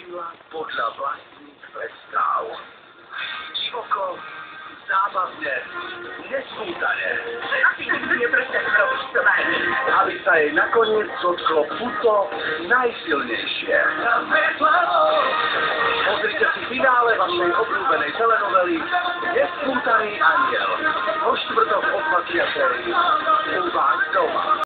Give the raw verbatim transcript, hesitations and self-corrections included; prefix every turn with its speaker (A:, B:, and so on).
A: žila podľa vlastných predstav. Divoko, zábavne, nespútane.
B: Asi nikto neprestane robiť to najmä.
A: Aby sa jej nakoniec dotklo puto najsilnejšie. Pozrite si finále vašej obľúbenej telenovely Nespútaný anjel. Vo štvrtok o dvadsiatej